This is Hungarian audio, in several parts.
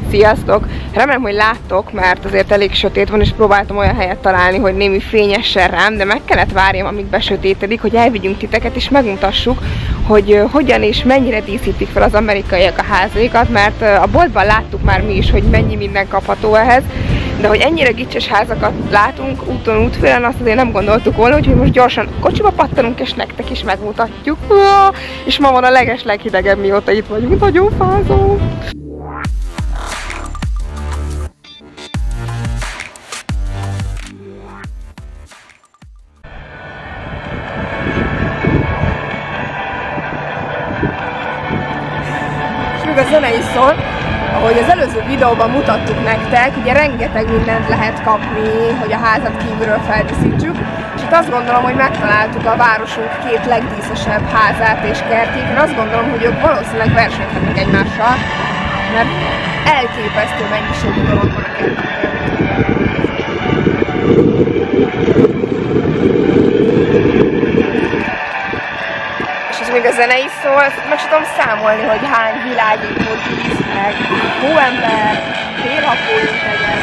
Sziasztok! Remélem, hogy láttok, mert azért elég sötét van, és próbáltam olyan helyet találni, hogy némi fényessen rám, de meg kellett várjam, amíg besötétedik, hogy elvigyünk titeket, és megmutassuk, hogy hogyan és mennyire díszítik fel az amerikaiak a házaikat, mert a boltban láttuk már mi is, hogy mennyi minden kapható ehhez, de hogy ennyire gicses házakat látunk úton, útfélen, azt azért nem gondoltuk volna, úgyhogy most gyorsan kocsiba pattanunk, és nektek is megmutatjuk. És ma van a leghidegebb, mióta itt vagyunk, nagyon fázó. És még a zene is szól. Ahogy az előző videóban mutattuk nektek, ugye rengeteg mindent lehet kapni, hogy a házat kívülről feldíszítsük, és itt azt gondolom, hogy megtaláltuk a városunk két legdíszesebb házát és kertjét. Én azt gondolom, hogy ők valószínűleg versenyhetnek egymással, mert elképesztő mennyiségű dolog van a kertben. És még a zene is szól, meg sem tudom számolni, hogy hány világító tíz, meg hóember, félhapóink legyen.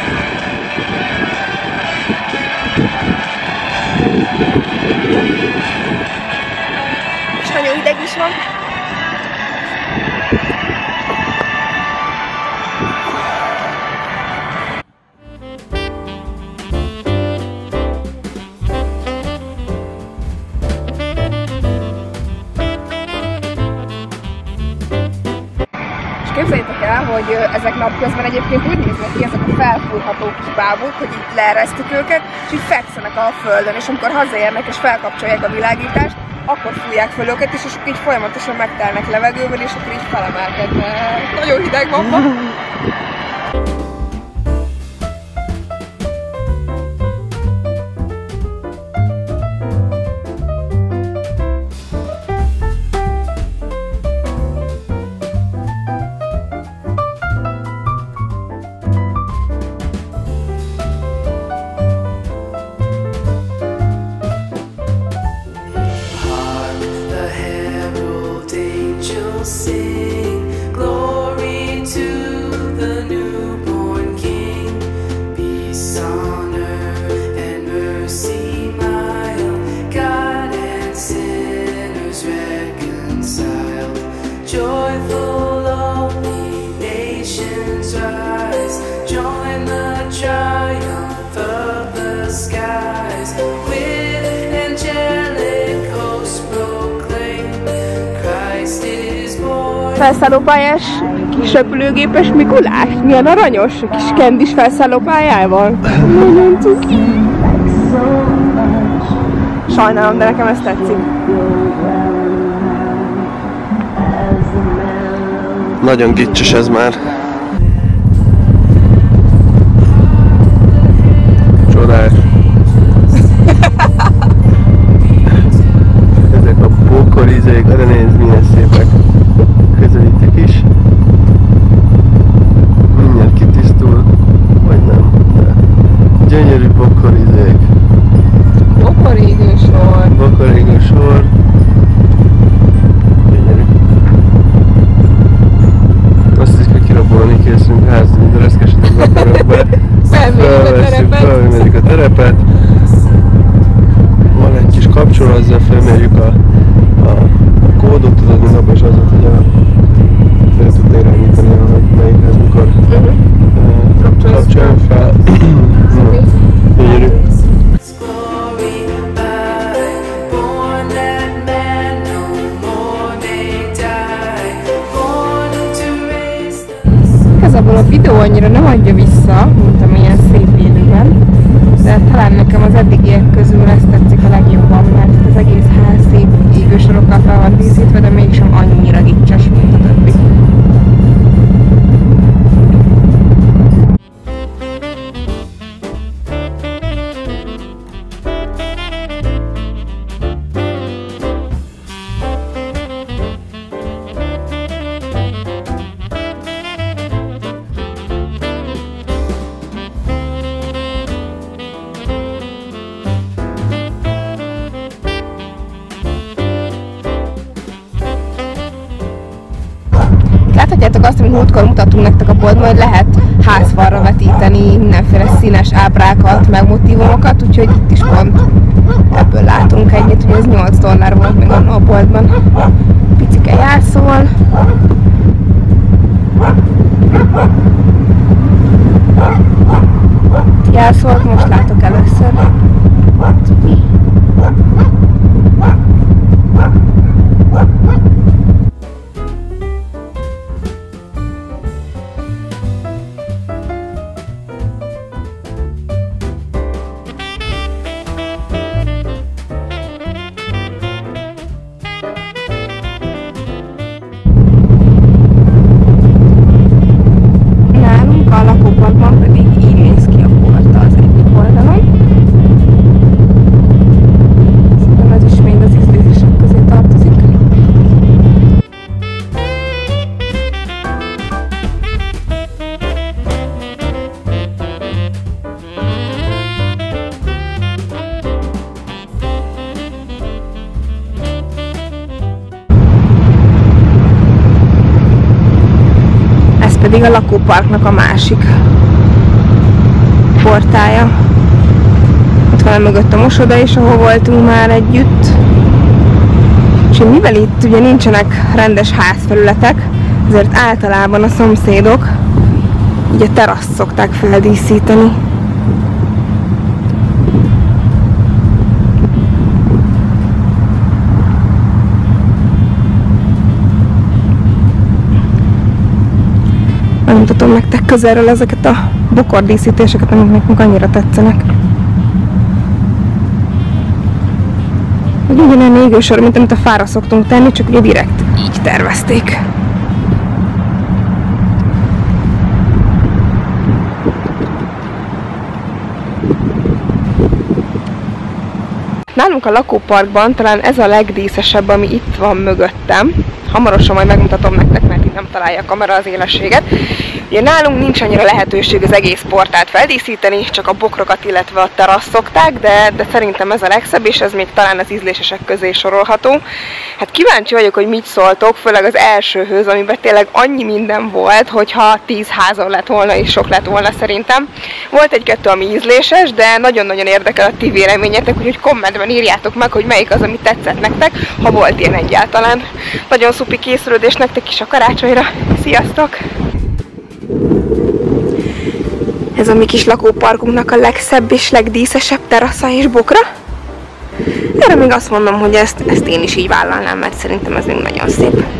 És nagyon hideg is van. Képzeljétek el, hogy ezek napközben egyébként úgy néznek ki ezek a felfújható kis bábuk, hogy itt leeresztük őket, és így fekszenek a földön, és amikor hazaérnek és felkapcsolják a világítást, akkor fújják fel őket, és akkor így folyamatosan megtelnek levegővel, és akkor így felemelkednek. Nagyon hideg van ma. Sing glory to the newborn King, peace on earth and mercy mild, God and sinners reconciled. Joyful all the nations rise, join the triumph of the skies, with angelic hosts proclaim Christ is born. Felszállópályás kis repülőgépes Mikulás? Milyen aranyos, a kis kendis felszállópályával. Nagyon cuki. Sajnálom, de nekem ez tetszik. Nagyon gicses ez már. Csodás. Ezek a pokorizék, de nézd milyen szépek. Közelítik is. Mindjárt kitisztul, vagy nem. De gyönyörű pokorizék. Bokorégő sor. Bokorégő sor. Gyönyörű. Azt hiszik, hogy kirabolni készülünk házni, de reszkesedik a terepbe. Felmérjük a terepet. Van egy kis kapcsoló, ezzel felmérjük a kódot, tudod, mint abban is az volt, hogy fel tudta irányítani, hogy melyikhez mikor kapcsoljon fel. Gyönyörű. Igazából a videó annyira nem adja vissza, mint amilyen szép élőben, de talán nekem az eddigiek közül ezt tetszik a legjobban, mert az egész ház szép égősorokkal fel van díszítve, de mégsem annyira gicses, mint a többi. Láthatjátok azt, amit múltkor mutattunk nektek a boltban, hogy lehet házfalra vetíteni mindenféle színes ábrákat, meg motívumokat, úgyhogy itt is pont ebből látunk egyet, hogy ez $8 volt még a boltban. Picike jelszól. Jelszólt most látok először. A lakóparkban pedig így néz ki a porta az egyik oldalon. Szerintem ez is még az ízlések közé tartozik. Ez pedig a lakóparknak a másik portája. Ott van mögött a mosoda is, ahol voltunk már együtt. És mivel itt ugye nincsenek rendes házfelületek, ezért általában a szomszédok így a teraszt szokták feldíszíteni. Megmutatom nektek közelről ezeket a bokordíszítéseket, amik nekünk annyira tetszenek. Ugyanilyen égősor, mint amit a fára szoktunk tenni, csak ugye direkt így tervezték. Nálunk a lakóparkban talán ez a legdíszesebb, ami itt van mögöttem. Hamarosan majd megmutatom nektek, mert itt nem találja a kamera az élességet. Ugye nálunk nincs annyira lehetőség az egész portát feldíszíteni, csak a bokrokat, illetve a teraszt szokták, de szerintem ez a legszebb, és ez még talán az ízlésesek közé sorolható. Hát kíváncsi vagyok, hogy mit szóltok, főleg az elsőhöz, amiben tényleg annyi minden volt, hogyha 10 házon lett volna, és sok lett volna szerintem. Volt egy-kettő, ami ízléses, de nagyon-nagyon érdekel a ti véleményetek, úgyhogy kommentben írjátok meg, hogy melyik az, ami tetszett nektek, ha volt ilyen egyáltalán. Nagyon szupi készülődés nektek is a karácsonyra. Sziasztok! Ez a mi kis lakóparkunknak a legszebb és legdíszesebb terasza és bokra. Erre még azt mondom, hogy ezt én is így vállalnám, mert szerintem ez még nagyon szép.